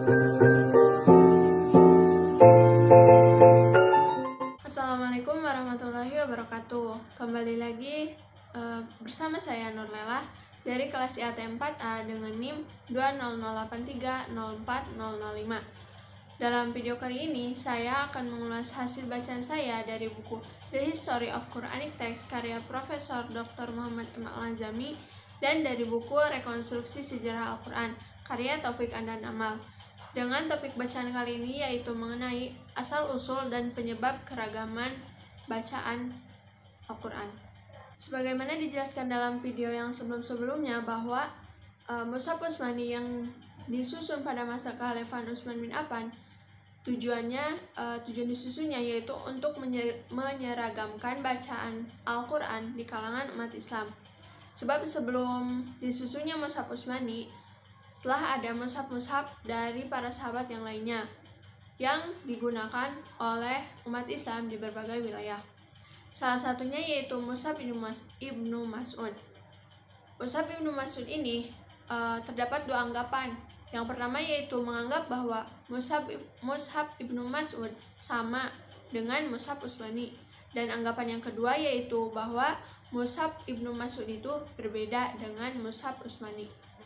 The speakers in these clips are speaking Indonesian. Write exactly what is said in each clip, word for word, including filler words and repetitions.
Assalamualaikum warahmatullahi wabarakatuh. Kembali lagi uh, bersama saya Nurlela dari kelas I A T empat A dengan N I M dua nol nol delapan tiga nol empat nol nol lima. Dalam video kali ini, saya akan mengulas hasil bacaan saya dari buku The History of Quranic Text karya Profesor Doktor Muhammad M. Al-Nazami dan dari buku Rekonstruksi Sejarah Al-Quran karya Taufik Andan Amal. Dengan topik bacaan kali ini yaitu mengenai asal-usul dan penyebab keragaman bacaan Al-Quran. Sebagaimana dijelaskan dalam video yang sebelum-sebelumnya bahwa e, Mushaf Utsmani yang disusun pada masa kekhalifahan Utsman bin Affan, tujuannya e, tujuan disusunnya yaitu untuk menyeragamkan bacaan Al-Quran di kalangan umat Islam. Sebab sebelum disusunnya Mushaf Utsmani, telah ada mushaf-mushaf dari para sahabat yang lainnya yang digunakan oleh umat Islam di berbagai wilayah. Salah satunya yaitu Mushaf Ibnu Mas, Ibnu Mas'ud. Mushaf Ibnu Mas'ud ini e, terdapat dua anggapan. Yang pertama yaitu menganggap bahwa Mushaf, Mushaf Ibnu Mas'ud sama dengan Mushaf Utsmani, dan anggapan yang kedua yaitu bahwa Mushaf Ibnu Mas'ud itu berbeda dengan Mushaf Utsmani.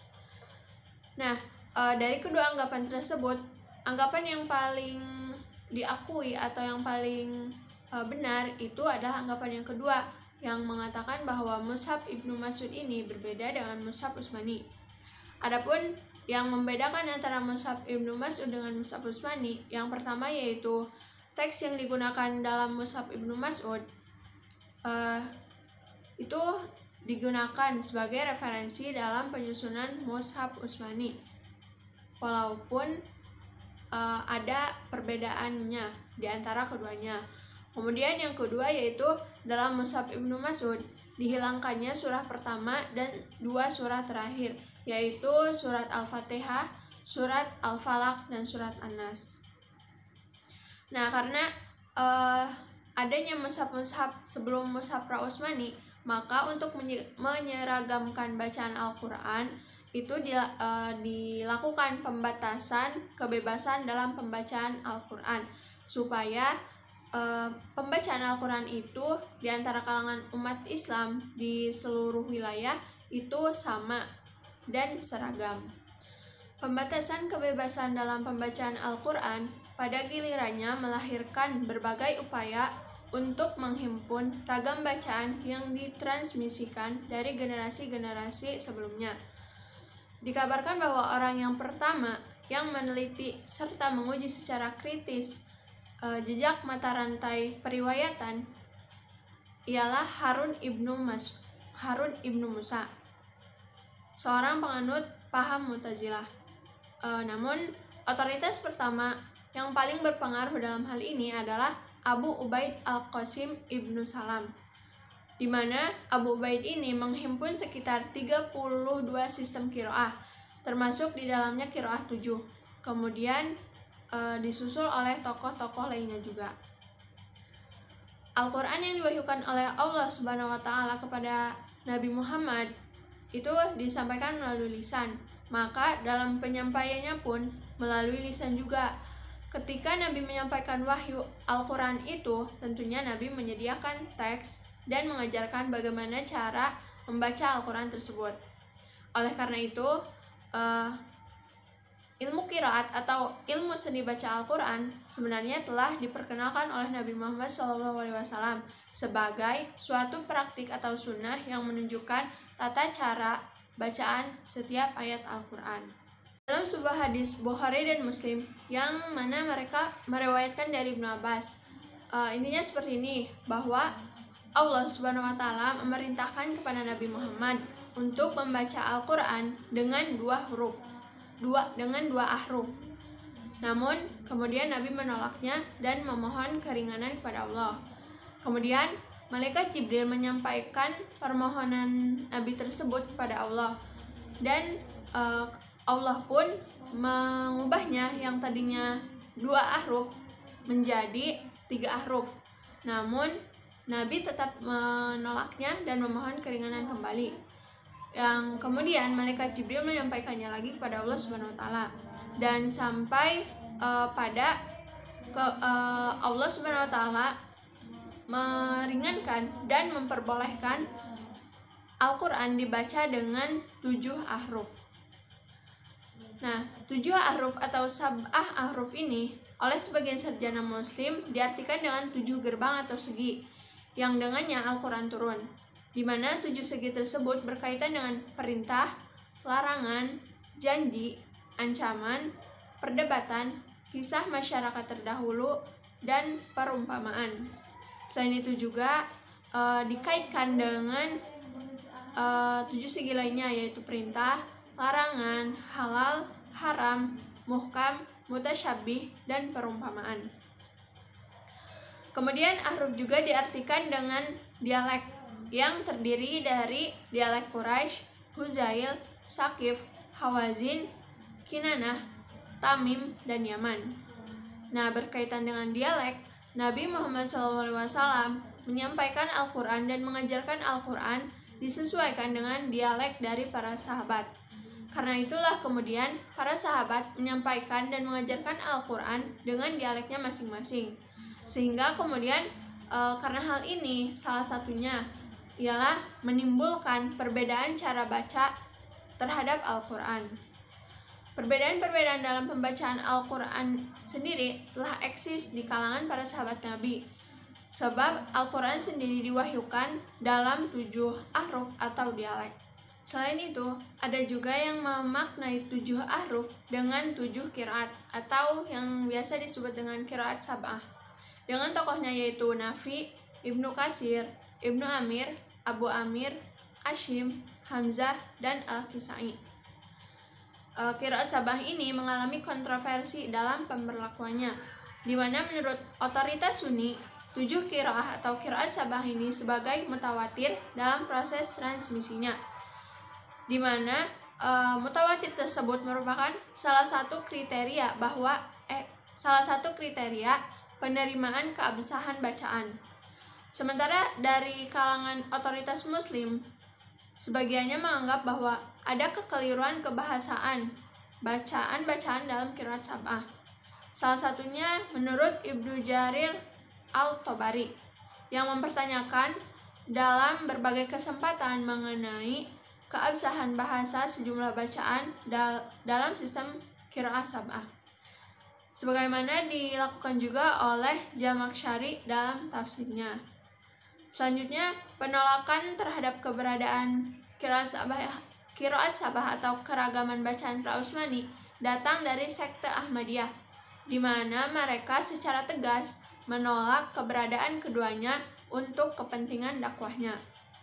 Nah, e, dari kedua anggapan tersebut, anggapan yang paling diakui atau yang paling e, benar itu adalah anggapan yang kedua, yang mengatakan bahwa Mushaf Ibnu Mas'ud ini berbeda dengan Mushaf Utsmani. Adapun yang membedakan antara Mushaf Ibnu Mas'ud dengan Mushaf Utsmani, yang pertama yaitu teks yang digunakan dalam Mushaf Ibnu Mas'ud e, itu digunakan sebagai referensi dalam penyusunan Mushaf Utsmani, walaupun uh, ada perbedaannya di antara keduanya. Kemudian yang kedua yaitu dalam Mushaf Ibnu Mas'ud dihilangkannya surah pertama dan dua surah terakhir, yaitu surat Al-Fatihah, surat Al-Falaq, dan surat An-Nas. Nah, karena uh, adanya mushaf-mushaf sebelum Mushaf Pra-Utsmani, maka untuk menyeragamkan bacaan Al-Quran itu dilakukan pembatasan kebebasan dalam pembacaan Al-Quran, supaya e, pembacaan Al-Quran itu di antara kalangan umat Islam di seluruh wilayah itu sama dan seragam. Pembatasan kebebasan dalam pembacaan Al-Quran pada gilirannya melahirkan berbagai upaya untuk menghimpun ragam bacaan yang ditransmisikan dari generasi-generasi sebelumnya. Dikabarkan bahwa orang yang pertama yang meneliti serta menguji secara kritis e, jejak mata rantai periwayatan ialah Harun ibnu Mas Harun ibnu Musa, seorang penganut paham Mu'tazilah. E, namun otoritas pertama yang paling berpengaruh dalam hal ini adalah Abu Ubaid Al-Qasim Ibnu Salam, di mana Abu Ubaid ini menghimpun sekitar tiga puluh dua sistem qiraah, termasuk di dalamnya qiraah tujuh. Kemudian e, disusul oleh tokoh-tokoh lainnya juga. Al-Quran yang diwahyukan oleh Allah Subhanahu wa Ta'ala kepada Nabi Muhammad itu disampaikan melalui lisan, maka dalam penyampaiannya pun melalui lisan juga. Ketika Nabi menyampaikan wahyu Al-Quran itu, tentunya Nabi menyediakan teks dan mengajarkan bagaimana cara membaca Al-Quran tersebut. Oleh karena itu, uh, ilmu qiraat atau ilmu seni baca Al-Quran sebenarnya telah diperkenalkan oleh Nabi Muhammad shallallahu alaihi wasallam sebagai suatu praktik atau sunnah yang menunjukkan tata cara bacaan setiap ayat Al-Quran. Dalam sebuah hadis Bukhari dan Muslim yang mana mereka meriwayatkan dari Ibnu Abbas, uh, intinya seperti ini, bahwa Allah Subhanahu wa Ta'ala memerintahkan kepada Nabi Muhammad untuk membaca Al-Quran dengan dua huruf, dua dengan dua ahruf. Namun kemudian Nabi menolaknya dan memohon keringanan kepada Allah. Kemudian malaikat Jibril menyampaikan permohonan Nabi tersebut kepada Allah, dan uh, Allah pun mengubahnya yang tadinya dua ahruf menjadi tiga ahruf. Namun Nabi tetap menolaknya dan memohon keringanan kembali. Yang kemudian malaikat Jibril menyampaikannya lagi kepada Allah Subhanahu wa Ta'ala. dan sampai uh, pada ke, uh, Allah Subhanahu wa taala meringankan dan memperbolehkan Al-Quran dibaca dengan tujuh ahruf. Nah, tujuh ahruf atau sab'ah ahruf ini oleh sebagian sarjana muslim diartikan dengan tujuh gerbang atau segi yang dengannya Al-Quran turun, di mana tujuh segi tersebut berkaitan dengan perintah, larangan, janji, ancaman, perdebatan, kisah masyarakat terdahulu, dan perumpamaan. Selain itu juga e, dikaitkan dengan e, tujuh segi lainnya, yaitu perintah, larangan, halal, haram, muhkam, mutasyabih, dan perumpamaan. Kemudian ahruf juga diartikan dengan dialek yang terdiri dari dialek Quraisy, Huzail, Saqif, Hawazin, Kinanah, Tamim, dan Yaman. Nah, berkaitan dengan dialek, Nabi Muhammad shallallahu alaihi wasallam menyampaikan Al-Quran dan mengajarkan Al-Quran disesuaikan dengan dialek dari para sahabat. Karena itulah kemudian para sahabat menyampaikan dan mengajarkan Al-Quran dengan dialeknya masing-masing. Sehingga kemudian e, karena hal ini salah satunya ialah menimbulkan perbedaan cara baca terhadap Al-Quran. Perbedaan-perbedaan dalam pembacaan Al-Quran sendiri telah eksis di kalangan para sahabat Nabi, sebab Al-Quran sendiri diwahyukan dalam tujuh ahruf atau dialek. Selain itu, ada juga yang memaknai tujuh ahruf dengan tujuh qiraat atau yang biasa disebut dengan qiraat sab'ah, dengan tokohnya yaitu Nafi, Ibnu Katsir, Ibnu Amir, Abu Amir, Ashim, Hamzah, dan Al-Kisai. Qiraat sab'ah ini mengalami kontroversi dalam pemberlakuannya, di mana menurut otoritas Sunni, tujuh qiraat atau qiraat sab'ah ini sebagai mutawatir dalam proses transmisinya, di mana e, mutawatir tersebut merupakan salah satu kriteria bahwa eh salah satu kriteria penerimaan keabsahan bacaan. Sementara dari kalangan otoritas muslim, sebagiannya menganggap bahwa ada kekeliruan kebahasaan bacaan-bacaan dalam qiraat sab'ah. Salah satunya menurut Ibnu Jarir Al-Tabari yang mempertanyakan dalam berbagai kesempatan mengenai keabsahan bahasa sejumlah bacaan dal dalam sistem qiraat sab'ah, sebagaimana dilakukan juga oleh Zamakhsyari dalam tafsirnya. Selanjutnya, penolakan terhadap keberadaan qiraat sab'ah, qiraat sab'ah atau keragaman bacaan pra-Utsmani datang dari sekte Ahmadiyah, di mana mereka secara tegas menolak keberadaan keduanya untuk kepentingan dakwahnya.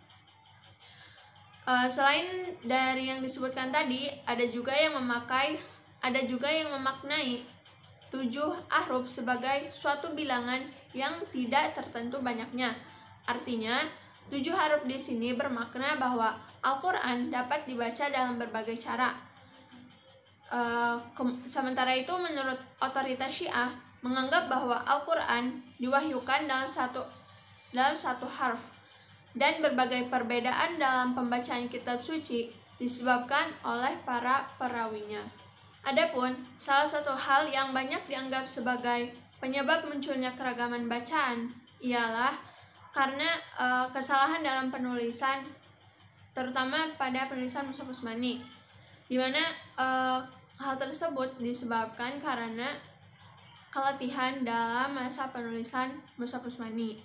Uh, selain dari yang disebutkan tadi, ada juga yang memakai, ada juga yang memaknai tujuh ahruf sebagai suatu bilangan yang tidak tertentu banyaknya. Artinya, tujuh huruf di sini bermakna bahwa Al-Quran dapat dibaca dalam berbagai cara. Uh, sementara itu, menurut otoritas Syiah menganggap bahwa Al-Quran diwahyukan dalam satu dalam satu harf, dan berbagai perbedaan dalam pembacaan kitab suci disebabkan oleh para perawinya. Adapun salah satu hal yang banyak dianggap sebagai penyebab munculnya keragaman bacaan ialah karena e, kesalahan dalam penulisan, terutama pada penulisan Mushaf Utsmani, di mana e, hal tersebut disebabkan karena keletihan dalam masa penulisan Mushaf Utsmani.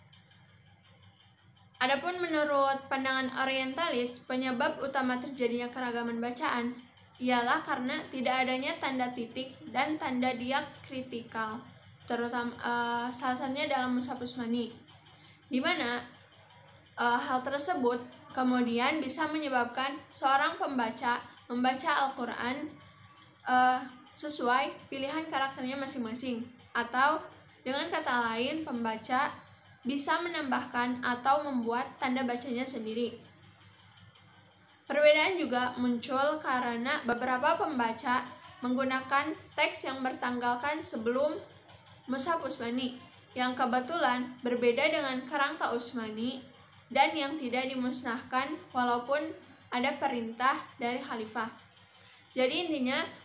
Adapun menurut pandangan orientalis, penyebab utama terjadinya keragaman bacaan ialah karena tidak adanya tanda titik dan tanda diakritikal, terutama uh, salah satunya dalam Mushaf Utsmani, di mana uh, hal tersebut kemudian bisa menyebabkan seorang pembaca membaca Al-Quran uh, sesuai pilihan karakternya masing-masing, atau dengan kata lain pembaca bisa menambahkan atau membuat tanda bacanya sendiri. Perbedaan juga muncul karena beberapa pembaca menggunakan teks yang bertanggalkan sebelum Mushaf Utsmani, yang kebetulan berbeda dengan kerangka Utsmani dan yang tidak dimusnahkan walaupun ada perintah dari khalifah. Jadi intinya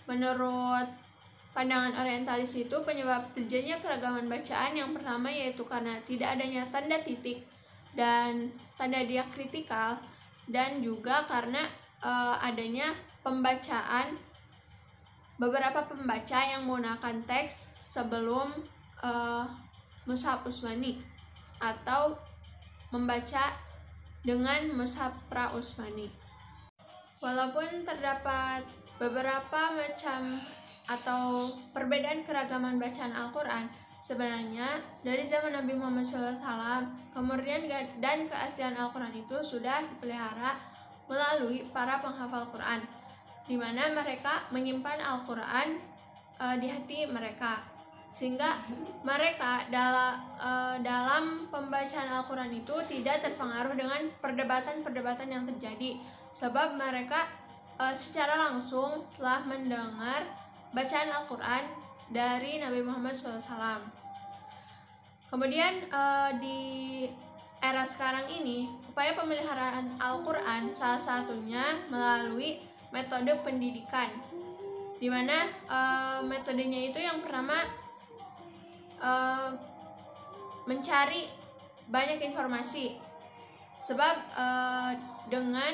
Menurut pandangan orientalis itu, penyebab terjadinya keragaman bacaan yang pertama yaitu karena tidak adanya tanda titik dan tanda diakritikal, dan juga karena e, adanya pembacaan beberapa pembaca yang menggunakan teks sebelum e, mushaf Utsmani atau membaca dengan mushaf pra-Utsmani. Walaupun terdapat beberapa macam atau perbedaan keragaman bacaan Al-Quran, sebenarnya dari zaman Nabi Muhammad shallallahu alaihi wasallam kemurnian dan keaslian Al-Quran itu sudah dipelihara melalui para penghafal Quran, di mana mereka menyimpan Al-Quran e, di hati mereka, sehingga mereka dalam e, dalam pembacaan Al-Quran itu tidak terpengaruh dengan perdebatan-perdebatan yang terjadi, sebab mereka e, secara langsung telah mendengar bacaan Al-Quran dari Nabi Muhammad shallallahu alaihi wasallam. Kemudian e, di era sekarang ini, upaya pemeliharaan Al-Quran salah satunya melalui metode pendidikan, di mana e, metodenya itu yang pertama e, mencari banyak informasi, sebab e, dengan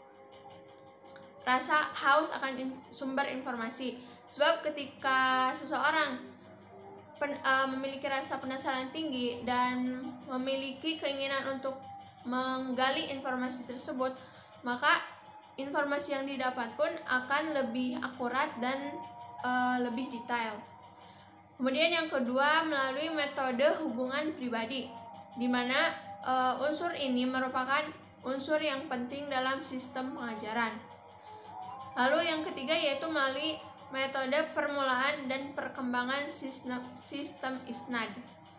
rasa haus akan in, sumber informasi. Sebab ketika seseorang pen, uh, memiliki rasa penasaran tinggi dan memiliki keinginan untuk menggali informasi tersebut, maka informasi yang didapat pun akan lebih akurat dan uh, lebih detail. Kemudian yang kedua, melalui metode hubungan pribadi, di mana uh, unsur ini merupakan unsur yang penting dalam sistem pengajaran. Lalu yang ketiga yaitu melalui metode permulaan dan perkembangan sistem, sistem isnad.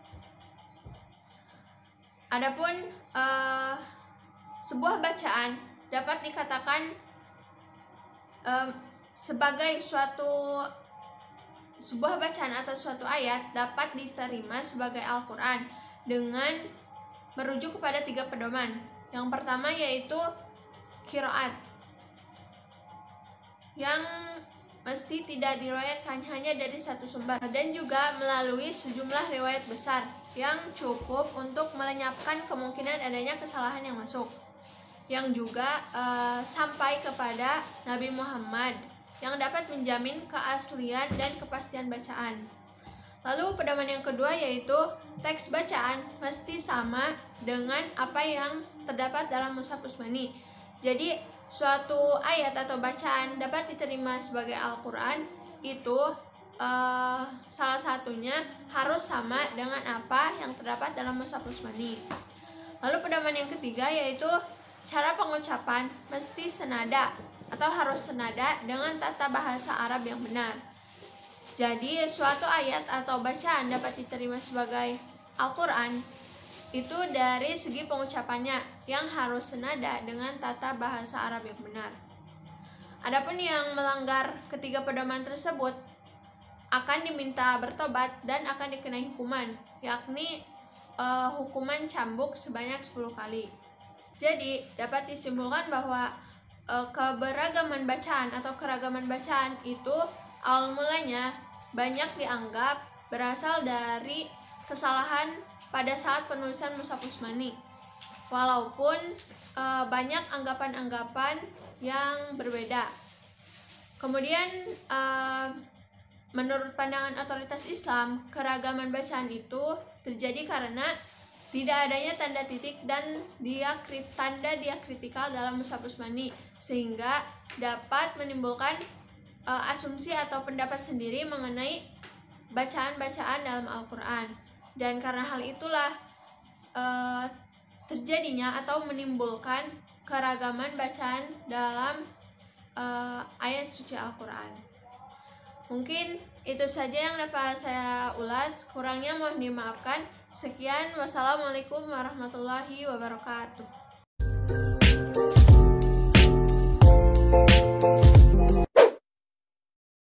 Adapun uh, sebuah bacaan dapat dikatakan uh, sebagai suatu sebuah bacaan atau suatu ayat dapat diterima sebagai Al-Quran dengan merujuk kepada tiga pedoman. Yang pertama yaitu qiraat, yang mesti tidak diriwayatkan hanya dari satu sumber, dan juga melalui sejumlah riwayat besar yang cukup untuk melenyapkan kemungkinan adanya kesalahan yang masuk, yang juga uh, sampai kepada Nabi Muhammad, yang dapat menjamin keaslian dan kepastian bacaan. Lalu pedoman yang kedua yaitu teks bacaan mesti sama dengan apa yang terdapat dalam mushaf Utsmani. Jadi suatu ayat atau bacaan dapat diterima sebagai Al-Quran itu uh, salah satunya harus sama dengan apa yang terdapat dalam mushaf Utsmani. Lalu pedoman yang ketiga yaitu cara pengucapan mesti senada atau harus senada dengan tata bahasa Arab yang benar. Jadi suatu ayat atau bacaan dapat diterima sebagai Al-Quran itu dari segi pengucapannya yang harus senada dengan tata bahasa Arab yang benar. Adapun yang melanggar ketiga pedoman tersebut akan diminta bertobat dan akan dikenai hukuman, yakni uh, hukuman cambuk sebanyak sepuluh kali. Jadi dapat disimpulkan bahwa uh, keberagaman bacaan atau keragaman bacaan itu awal mulanya banyak dianggap berasal dari kesalahan pada saat penulisan mushaf Utsmani, walaupun e, banyak anggapan-anggapan yang berbeda. Kemudian e, menurut pandangan otoritas Islam, keragaman bacaan itu terjadi karena tidak adanya tanda titik dan diakrit, tanda diakritikal dalam mushaf Utsmani, sehingga dapat menimbulkan e, asumsi atau pendapat sendiri mengenai bacaan-bacaan dalam Al-Quran. Dan karena hal itulah e, terjadinya atau menimbulkan keragaman bacaan dalam e, ayat suci Al-Quran. Mungkin itu saja yang dapat saya ulas, kurangnya mohon dimaafkan. Sekian, wassalamualaikum warahmatullahi wabarakatuh.